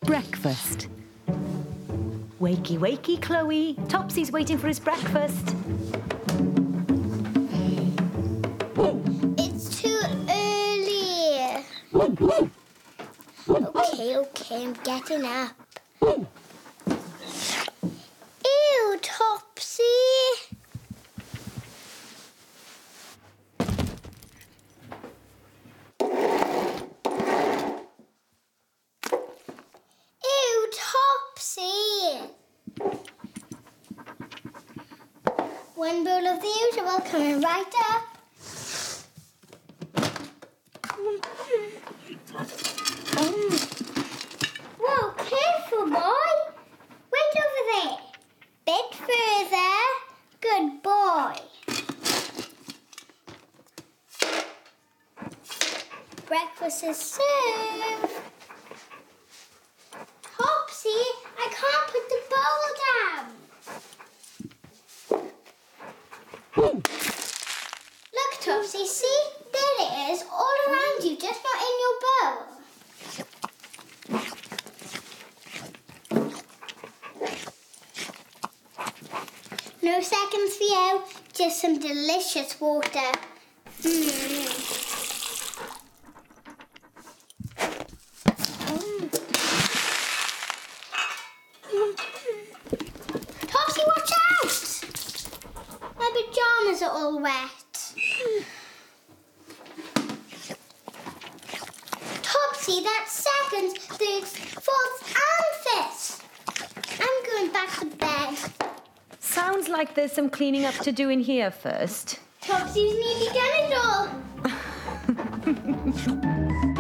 Breakfast. Wakey, wakey, Chloe. Topsy's waiting for his breakfast. It's too early. Okay, I'm getting up. Ew, Topsy. Ew, Topsy. One bowl of the usual coming right up. Whoa, careful, boy. Wait over there. Bit further. Good boy. Breakfast is served. Topsy, I can't put the bowl down. Look, Topsy, see? There it is, all around you, just not in your bowl. No seconds for you, just some delicious water. Topsy, watch out! My pyjamas are all wet. Topsy, that's seconds, thirds, fourths and fifths. I'm going back to bed. Sounds like there's some cleaning up to do in here first. Topsy's nearly done it all.